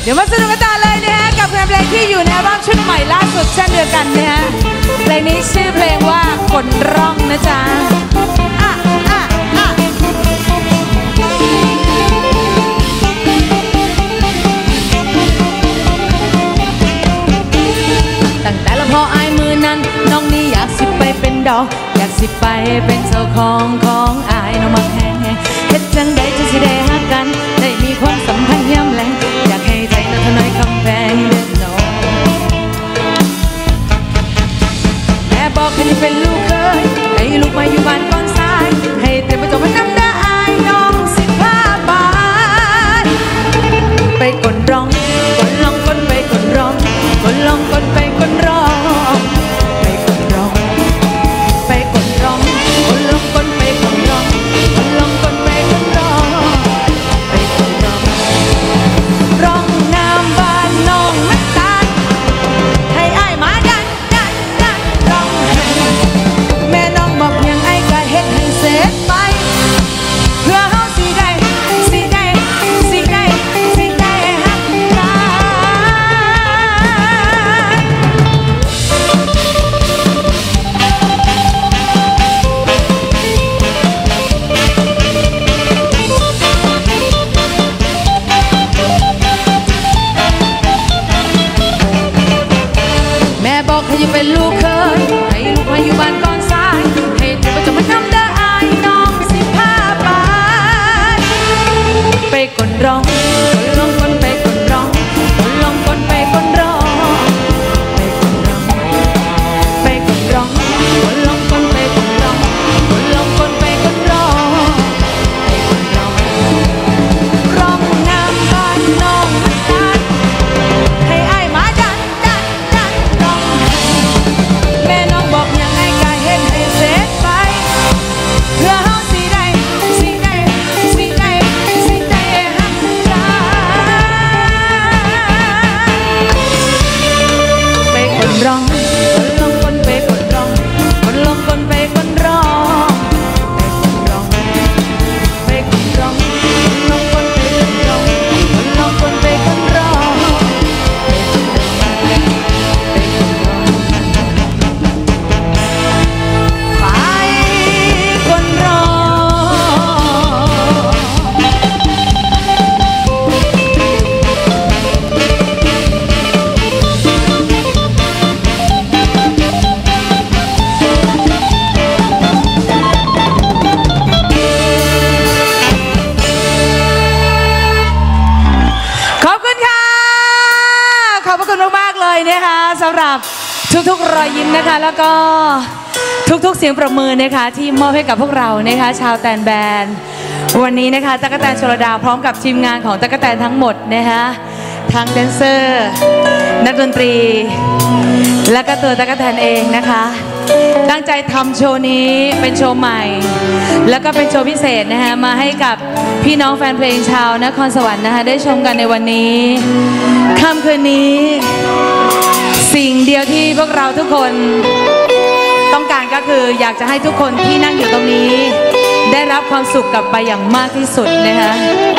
ดี๋ยวมาสนุกกันต่อเลยนะฮะกับเพลงที่อยู่ในอัลบั้มชุดใหม่ล่าสุดเช่นเดียวกันนะฮะเพลงนี้ชื่อเพลงว่าคนร้องนะจ๊ะตั้งแต่ละพออายมือนั้นน้องนี่อยากสิไปเป็นดอกอยากสิไปเป็นเจ้าของอายน้องมาแห้งเฮ็ดจังใดจะสิได้ฮักกันได้มีความสัมพันธ์ย่ำแรงอยากให้ใจนั้นทนายคำแพงเดินน้องแม่บอกให้เป็นลูกเคยให้ลูกมาอยู่บ้านก่อนสายให้เตรียมไปจบมันน้ำได้อายน้อง15 บาทไปกดร้องกดลองกดไปกดร้องกดลองกดไปกดร้องไปกดร้องไปกดร้องกดลองกดไปกดร้องกดลองกดไปกดร้องไปกดร้องร้องงามบ้านน้องนักตาให้อ้ายมาดันร้องให้แม่น้องบอกยังไอ้ก็เฮ็ดให้เสร็จไปเพื่อเฮาสิได้ฮักกันแม่บอกให้อยู่เป็นลูกเคยให้ลูกมาอยู่บ้านก่อนสายให้เธอประจำมันน้ำได้อายน้อง15 บาทไปกดร้องกดลองกดไปกดร้องกดลองกดไปกดร้องไปกดร้องไปกดร้องกดลองกดไปกดร้องกดลองกดไปกดร้องไปกดร้องร้องงามบ้านน้องนักให้อ้ายมาดันร้องแม่น้องบอกยังไงก็เฮ็ดให้เสร็จไปเพื่อเฮาสิได้ฮักกันไปกดร้องกดลงกดไปกดร้องกดลงกดไปกดร้องไปกดร้องกดลงกดไปกดร้องกดลงกดไปกดร้องขอบคุณค่ะขอบพระคุณมากๆเลยนะคะสำหรับทุกๆรอยยิ้มนะคะแล้วก็ทุกๆเสียงปรบมือนะคะที่มอบให้กับพวกเรานะคะชาวแตนแบนวันนี้นะคะตั๊กแตนชลดาพร้อมกับทีมงานของตั๊กแตนทั้งหมดนะคะทั้งแดนเซอร์นักดนตรีและก็ตัวตั๊กแตนเองนะคะตั้งใจทำโชว์นี้เป็นโชว์ใหม่แล้วก็เป็นโชว์พิเศษนะคะมาให้กับพี่น้องแฟนเพลงชาวนครสวรรค์นะคะได้ชมกันในวันนี้ค่ำคืนนี้สิ่งเดียวที่พวกเราทุกคนต้องการก็คืออยากจะให้ทุกคนที่นั่งอยู่ตรงนี้ได้รับความสุขกลับไปอย่างมากที่สุดนะคะ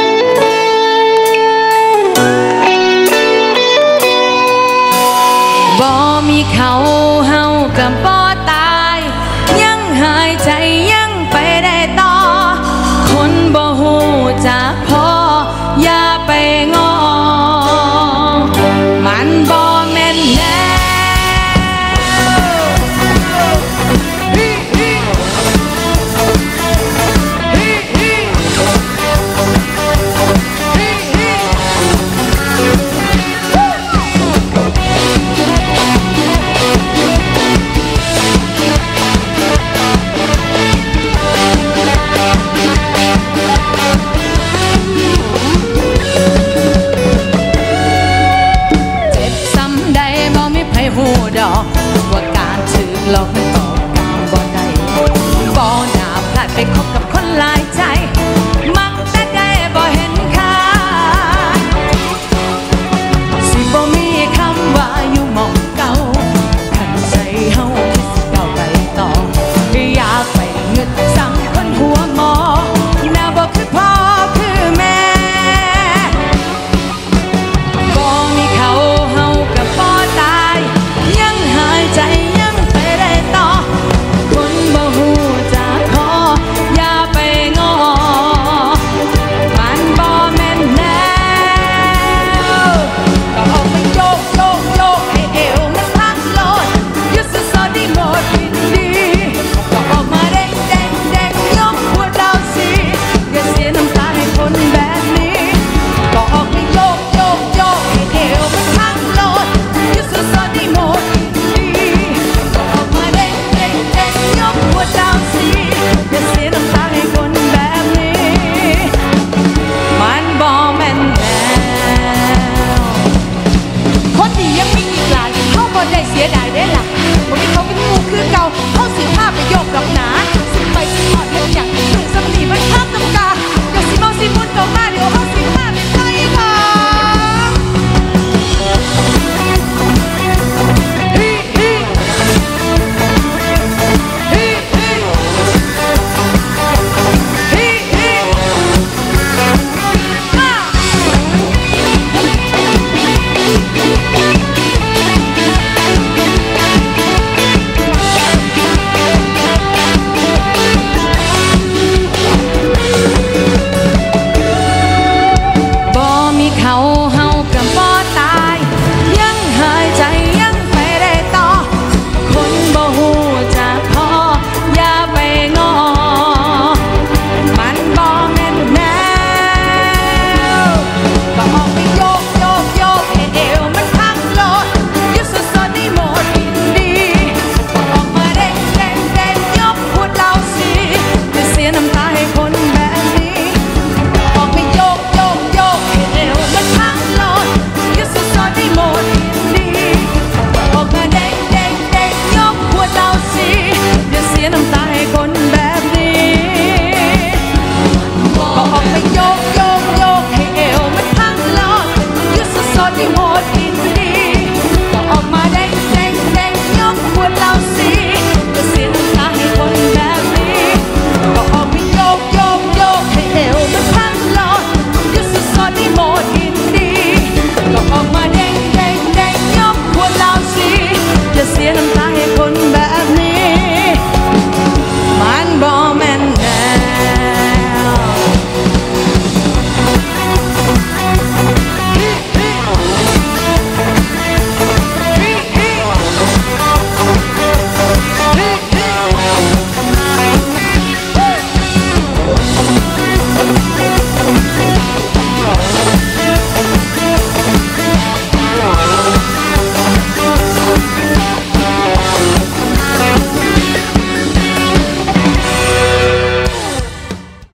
บ่มีเขาเฮากับบ่ตายยังหายใจยังไปได้ต่อคนบ่ฮู้จักพออย่าไปงอ